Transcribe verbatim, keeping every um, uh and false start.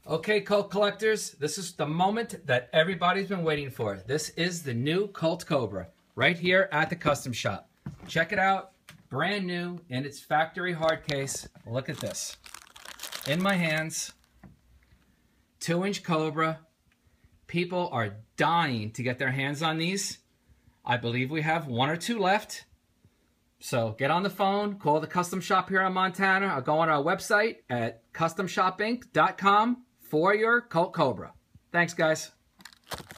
Okay, Colt collectors, this is the moment that everybody's been waiting for. This is the new Colt Cobra right here at the custom shop. Check it out, brand new in its factory hard case. Look at this. In my hands, two inch Cobra. People are dying to get their hands on these. I believe we have one or two left. So get on the phone, call the custom shop here in Montana, or go on our website at custom shop inc dot com for your Colt Cobra. Thanks, guys.